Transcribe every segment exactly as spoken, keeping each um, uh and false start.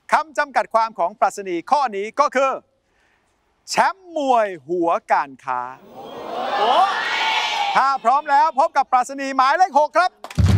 คำจำกัดความของปรัชนีข้อนี้ก็คือแชมป์มวยหัวการค้าถ้าพร้อมแล้วพบกับปรัชนีหมายเลขหกครับ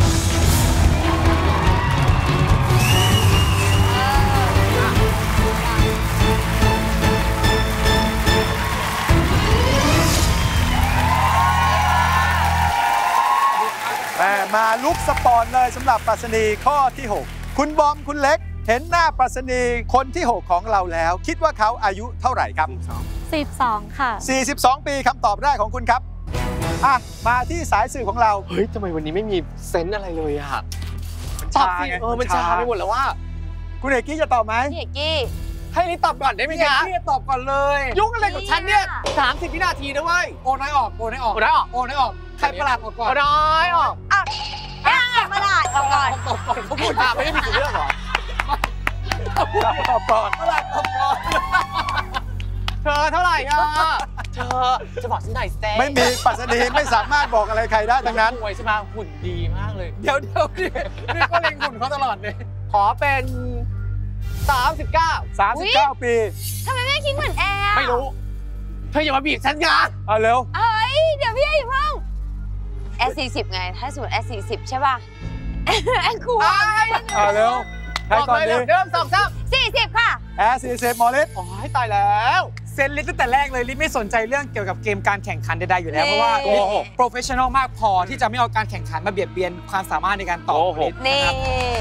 มาลุกสปอนเลยสำหรับปรัชนีข้อที่หกคุณบอมคุณเล็กเห็นหน้าปรัชนีคนที่หกของเราแล้วคิดว่าเขาอายุเท่าไหร่ครับสิบสองค่ะสี่สิบสองปีคำตอบแรกของคุณครับอ่ะมาที่สายสื่อของเราเฮ้ยทำไมวันนี้ไม่มีเซนส์อะไรเลยอะตอบสิเออมันชาไปหมดแล้วว่าคุณเอกกี้จะตอบไหมเอกกี้ให้นี่ตอบก่อนได้ไหมคะพี่ตอบก่อนเลยยุ่งอะไรกับฉันเนี่ยสามสิบวินาทีนะเว้ยโอนน้อยออกโอนน้อยออกโอนน้อยออกโอนน้อยออกใครประหลาดออกก่อนโอนน้อยออกอ่ะประหลาดออกก่อนตอบก่อนเขาพูดมาไม่ได้มีสิทธิ์เลือกหรอตอบก่อนประหลาดตอบก่อนเธอเท่าไหร่อ่ะเธอจะบอกฉันหน่อยเซ่ไม่มีปรัชนีไม่สามารถบอกอะไรใครได้ทั้งนั้นมวยใช่ไหมหุ่นดีมากเลยเดี๋ยวเดี๋ยวนี่นี่ก็เล็งหุ่นเขาตลอดเลยขอเป็นสามสิบเก้าสามสิบเก้าปีทำไมไม่คิดเหมือนแอร์ไม่รู้เธออย่ามาบีบฉันงานเอาเร็วเฮ้ยเดี๋ยวพี่อย่าเพิ่งแอร์สี่สิบไงถ้าสมมติแอร์สี่สิบใช่ป่ะแอร์คูเอาเร็วใครก่อนดีเริ่มสองสามสี่สิบค่ะแอร์สี่สิบมอลิสโอ้ยตายแล้วเซนลิสตั้งแต่แรกเลยลิสไม่สนใจเรื่องเกี่ยวกับเกมการแข่งขันใดๆอยู่แล้วเพราะว่าลิสโปรเฟชชั่นอลมากพอที่จะไม่เอาการแข่งขันมาเบียดเบียนความสามารถในการตอบลิสนะครับ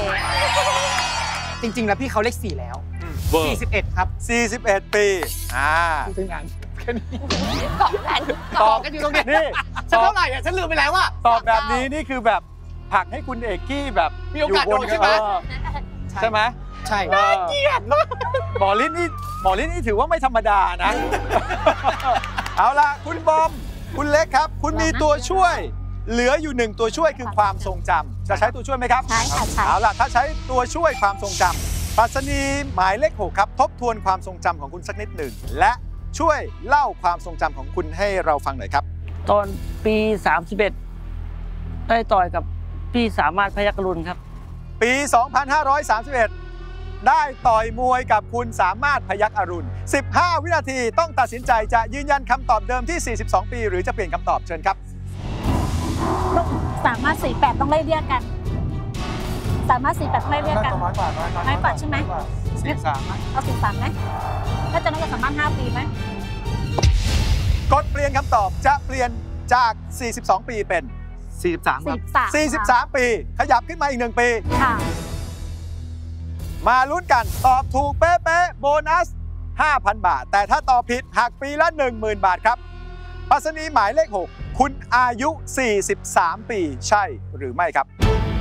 จริงๆแล้วพี่เขาเลขสี่แล้วสี่สิบเอ็ดครับสี่สิบเอ็ดปีอ่าถึงงานแค่นี้ตอบกันตอบกันอยู่ตรงนี้นี่ฉันเท่าไหร่อ่ะฉันลืมไปแล้วว่าตอบแบบนี้นี่คือแบบผลักให้คุณเอกกี้แบบมีโอกาสโดนใช่ไหมใช่ไหมใช่น่าเกลียดมากหมอฤทธิ์นี่หมอฤทธิ์นี่ถือว่าไม่ธรรมดานะเอาล่ะคุณบอมคุณเล็กครับคุณมีตัวช่วยเหลืออยู่หนึ่งตัวช่วยคือความทรงจำจะใช้ตัวช่วยไหมครับใช่ค่ะใช่เอาล่ะถ้าใช้ตัวช่วยความทรงจำปรัชนีหมายเลขหกครับทบทวนความทรงจำของคุณสักนิดหนึ่งและช่วยเล่าความทรงจำของคุณให้เราฟังหน่อยครับตอนปีสามสิบเอ็ดได้ต่อยกับพี่สามารถพยัคฆ์อรุณครับปีสองพันห้าร้อยสามสิบเอ็ดได้ต่อยมวยกับคุณสามารถพยัคฆ์อรุณสิบห้าวินาทีต้องตัดสินใจจะยืนยันคำตอบเดิมที่สี่สิบสองปีหรือจะเปลี่ยนคำตอบเชิญครับสามารถสี่แปดต้องไล่เรียกกันสามารถสี่แปดไล่เรียกกันน้อยกว่าน้อยกว่าน้อยกว่าใช่ไหมสี่สามเอาสี่สามไหมถ้าจะน้อยกว่าสามารถห้าปีไหมกดเปลี่ยนคำตอบจะเปลี่ยนจากสี่สิบสองปีเป็นสี่สิบสามครับสี่สิบสามปีขยับขึ้นมาอีกหนึ่งปีค่ะมาลุ้นกันตอบถูกเป๊ะๆโบนัส ห้าพัน บาทแต่ถ้าตอบผิดหักปีละ หนึ่งหมื่น บาทครับปรัชนีหมายเลขหกคุณอายุสี่สิบสามปีใช่หรือไม่ครับ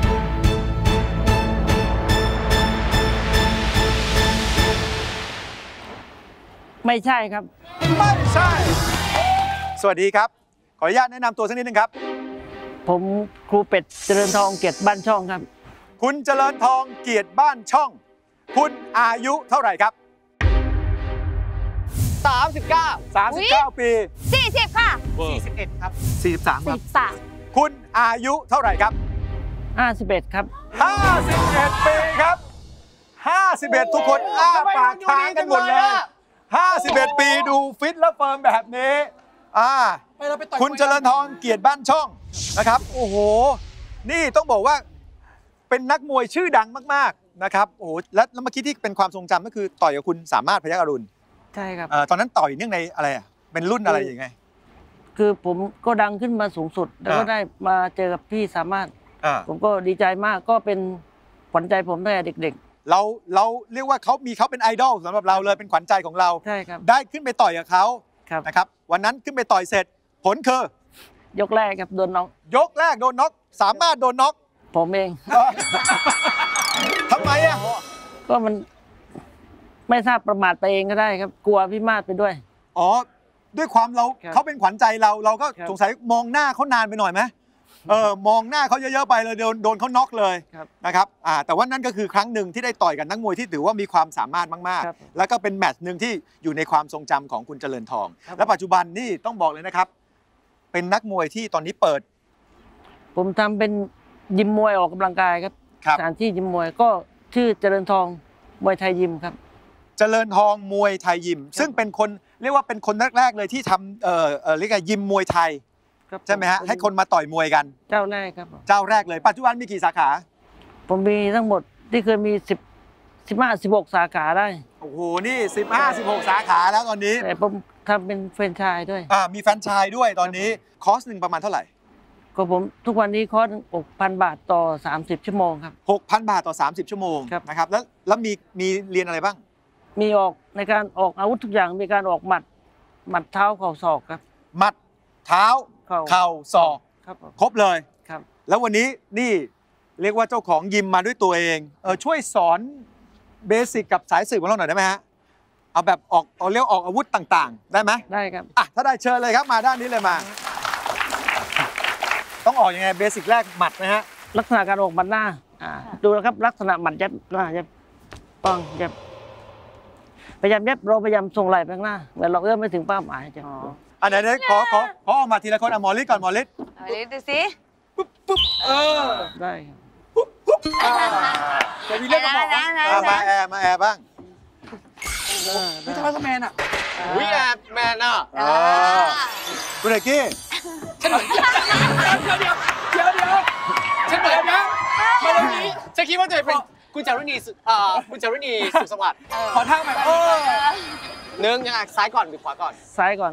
ไม่ใช่ครับไม่ใช่สวัสดีครับขออนุญาตแนะนำตัวสักนิดนึงครับผมครูเป็ดเจริญทองเกียรติบ้านช่องครับคุณเจริญทองเกียรติบ้านช่องคุณอายุเท่าไหร่ครับสามสิบเก้าสามสิบเก้าปีสี่สิบค่ะสี่สิบเอ็ดครับสี่สิบสามครับสี่สิบสามคุณอายุเท่าไหร่ครับห้าสิบเอ็ดครับห้าสิบเอ็ดปีครับห้าสิบเอ็ดทุกคนอ้าปากค้างกันหมดเลยห้าสิบเอ็ดปีดูฟิตและเฟิร์มแบบนี้อ่าคุณเจริญทองเกียรติบ้านช่องนะครับโอ้โหนี่ต้องบอกว่าเป็นนักมวยชื่อดังมากๆนะครับโอ้โหและแล้วเมื่อกี้ที่เป็นความทรงจำก็คือต่อยกับคุณสามารถพยัคฆ์อรุณใช่ครับตอนนั้นต่อยเนื่องในอะไรอ่ะเป็นรุ่นอะไรอย่างไงคือผมก็ดังขึ้นมาสูงสุดแล้วก็ได้มาเจอกับพี่สามารถผมก็ดีใจมากก็เป็นขวัญใจผมตั้งแต่เด็กๆเราเราเรียกว่าเขามีเขาเป็นไอดอลสำหรับเราเลยเป็นขวัญใจของเราใช่ครับได้ขึ้นไปต่อยกับเขานะครับวันนั้นขึ้นไปต่อยเสร็จผลคือยกแรกครับโดนน็อกยกแรกโดนน็อกสามารถโดนน็อกผมเองทำไมอ่ะก็มันไม่ทราบประมาทไปเองก็ได้ครับกลัวพี่มาศไปด้วยอ๋อด้วยความเราเขาเป็นขวัญใจเราเราก็สงสัยมองหน้าเขานานไปหน่อยไหมเออมองหน้าเขาเยอะๆไปเลยโดนโดนเขาน็อกเลยนะครับอ่าแต่ว่านั่นก็คือครั้งหนึ่งที่ได้ต่อยกับนักมวยที่ถือว่ามีความสามารถมากๆแล้วก็เป็นแมตช์หนึ่งที่อยู่ในความทรงจำของคุณเจริญทองและปัจจุบันนี่ต้องบอกเลยนะครับเป็นนักมวยที่ตอนนี้เปิดผมทำเป็นยิมมวยออกกำลังกายครับสถานที่ยิมมวยก็ชื่อเจริญทองมวยไทยยิมครับเจริญทองมวยไทยยิม ซึ่งเป็นคนเรียกว่าเป็นคนแรกๆเลยที่ทำเอ่อเอ่อเรียกว่ายิมมวยไทยครับใช่ไหมฮะให้คนมาต่อยมวยกันเจ้าแรกครับผมเจ้าแรกเลยปัจจุบันมีกี่สาขาผมมีทั้งหมดที่เคยมีสิบสิบห้าสิบหกสาขาได้โอ้โหนี่สิบห้า สิบหกสาขาแล้วตอนนี้แต่ผมทำเป็นแฟรนไชส์ด้วยอ่ามีแฟรนไชส์ด้วยตอนนี้คอร์สหนึ่งประมาณเท่าไหร่ก็ผมทุกวันนี้คอร์สหกพันบาทต่อสามสิบชั่วโมงครับหกพัน บาทต่อสามสิบชั่วโมงครับนะครับแล้วแล้วมีมีเรียนอะไรบ้างมีออกในการออกอาวุธทุกอย่างมีการออกหมัดหมัดเท้าเข่าศอกครับหมัดเท้าเข่าเข่าศอกครับผมครบเลยครับแล้ววันนี้นี่เรียกว่าเจ้าของยิมมาด้วยตัวเองเออช่วยสอนเบสิกกับสายสืบของเราหน่อยได้ไหมฮะเอาแบบออกเอาเรียกออกอาวุธต่างๆ ได้ไหมได้ครับอ่ะถ้าได้เชิญเลยครับมาด้านนี้เลยมา ต้องออกยังไงเบสิกแรกหมัดนะฮะลักษณะการออกหมัดหน้าอ่าดูนะครับลักษณะหมัดยับหน้ายับป้องยับพยายามยับเราพยายามส่งไหล่ไปข้างหน้าเหมือนเราเอื้อมไม่ถึงเป้าหมายจะอันไหนๆขอขอขอออกมาทีละคนอ่ะหมอฤทธิ์ก่อนหมอฤทธิ์เอาดิดูสิเออได้ครับจะมีเรื่องกับหมอนะนะอ่ะมานะแอร์มาแอร์บ้างพี่ทำไมก็แมนอ่ะวิแอดแมนอ่ะเออคุณเอกกี้ฉันเหมือนเดี๋ยวเดี๋ยวเดี๋ยวเดี๋ยวฉันเหมือนนะมาตรงนี้ฉันคิดว่าตัวเองเป็นคุณจารุณีสุเอ่อคุณจารุณีสุขสวัสดิ์ขอท่าใหม่เออหนึ่งยังไงซ้ายก่อนหรือขวาก่อนซ้ายก่อน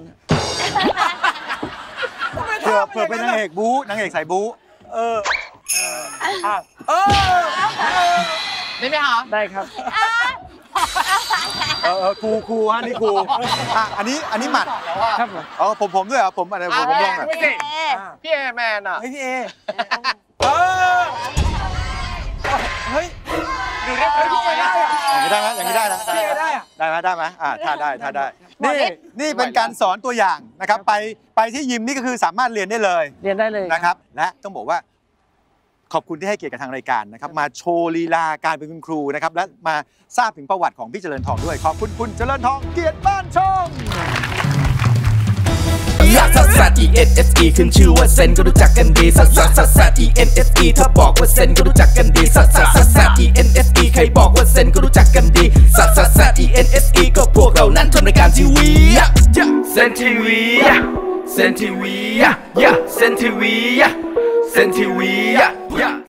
เผื่อเผื่อเป็นนางเอกบู๊นางเอกสายบู๊เออเออได้ไหมคะได้ครับเออเออครูครูฮะนี่ครูอ่ะอันนี้อันนี้หมัดแล้วว่าครับผมเออผมผมด้วยเหรอผมอะไรผมผมลองหน่อยไม่สิพี่เอแมนอ่ะเฮ้ยพี่เอเออเฮ้ยดูเรียบร้อยอ่ะอย่างนี้ได้ไหมอย่างนี้ได้นะพี่เอได้อะได้ไหมได้ไหมอ่าถ้าได้ถ้าได้นี่นี่เป็นการสอนตัวอย่างนะครับไปไปที่ยิมนี่ก็คือสามารถเรียนได้เลยเรียนได้เลยนะครับและต้องบอกว่าขอบคุณที่ให้เกียรติกับทางรายการนะครับมาโชว์ลีลาการเป็นคุณครูนะครับและมาทราบถึงประวัติของพี่เจริญทองด้วยขอบคุณคุณเจริญทองเกียรติบ้านช่องลักซัสซัส E N S E ขึ้นชื่อว่าเซนก็รู้จักกันดีซัสซัสซัสซัส E N S E ถ้าบอกว่าเซนก็รู้จักกันดีซัสซัสซัสซัส E N S E ใครบอกว่าเซนก็รู้จักกันดีซัสซัสซัส E N S E ก็พวกเรานั้นทำรายการทีวีเซนทีวีเซนทีวีเซนทีวีเซนทีวี